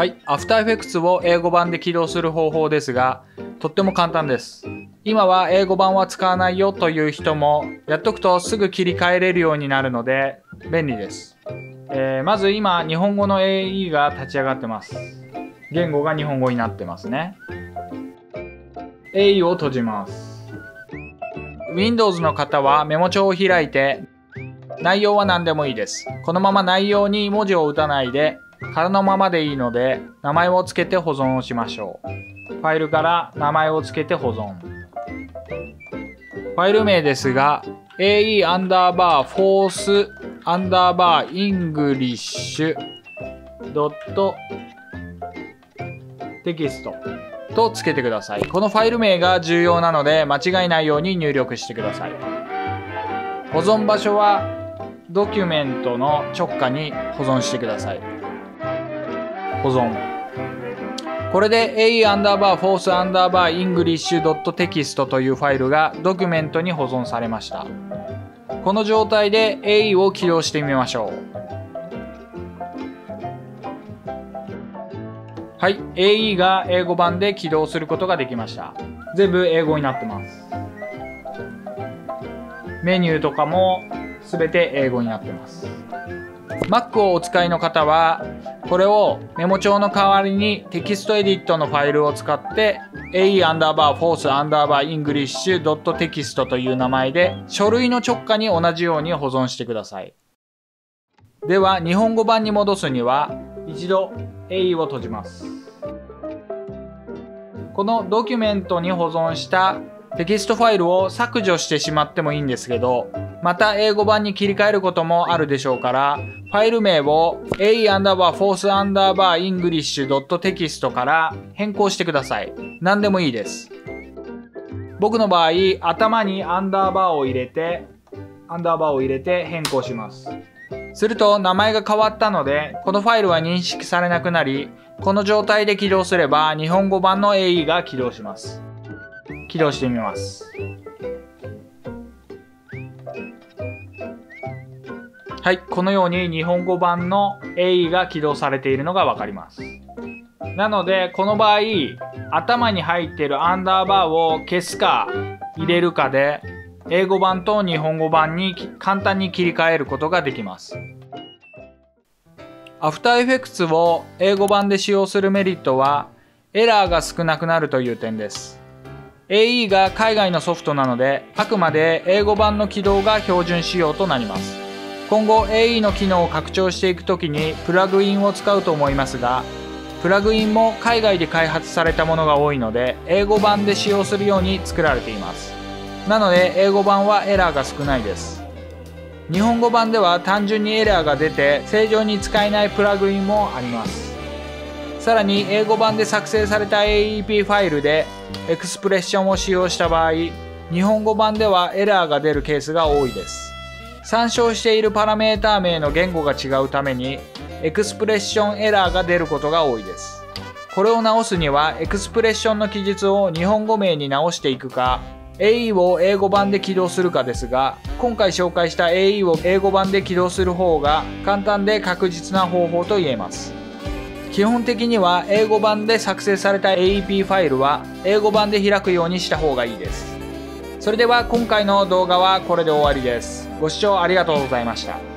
はい、アフターエフェクツを英語版で起動する方法ですが、とっても簡単です。今は英語版は使わないよという人も、やっとくとすぐ切り替えれるようになるので便利です。まず今、日本語の AE が立ち上がってます。言語が日本語になってますね。AE を閉じます。Windows の方はメモ帳を開いて、内容は何でもいいです。このまま内容に文字を打たないで、空のままでいいので、名前を付けて保存をしましょう。ファイルから名前を付けて保存。ファイル名ですが、AE_force_english.text と付けてください。このファイル名が重要なので、間違いないように入力してください。保存場所はドキュメントの直下に保存してください。保存。これで AE_force_english.text というファイルがドキュメントに保存されました。この状態で AE を起動してみましょう。はい、AE が英語版で起動することができました。全部英語になってます。メニューとかも全て英語になってます。Mac をお使いの方は、これをメモ帳の代わりにテキストエディットのファイルを使って AE_force_english.text という名前で書類の直下に同じように保存してください。では、日本語版に戻すには、一度 AE を閉じます。このドキュメントに保存したテキストファイルを削除してしまってもいいんですけど、また英語版に切り替えることもあるでしょうから、ファイル名を AE_force_english.text から変更してください。何でもいいです。僕の場合、頭にアンダーバーを入れて変更します。すると名前が変わったので、このファイルは認識されなくなり、この状態で起動すれば日本語版の AE が起動します。起動してみます。はい、このように日本語版の AE が起動されているのがわかります。なので、この場合、頭に入っているアンダーバーを消すか入れるかで、英語版と日本語版に簡単に切り替えることができます。アフターエフェクツを英語版で使用するメリットは、エラーが少なくなるという点です。AE が海外のソフトなので、あくまで英語版の起動が標準仕様となります。今後 AE の機能を拡張していくときにプラグインを使うと思いますが、プラグインも海外で開発されたものが多いので、英語版で使用するように作られています。なので英語版はエラーが少ないです。日本語版では単純にエラーが出て正常に使えないプラグインもあります。さらに英語版で作成された AEP ファイルでエクスプレッションを使用した場合、日本語版ではエラーが出るケースが多いです。参照しているパラメータ名の言語が違うためにエクスプレッションエラーが出ることが多いです。これを直すにはエクスプレッションの記述を日本語名に直していくか、AE を英語版で起動するかですが、今回紹介した AE を英語版で起動する方が簡単で確実な方法と言えます。基本的には英語版で作成された AEP ファイルは英語版で開くようにした方がいいです。それでは今回の動画はこれで終わりです。ご視聴ありがとうございました。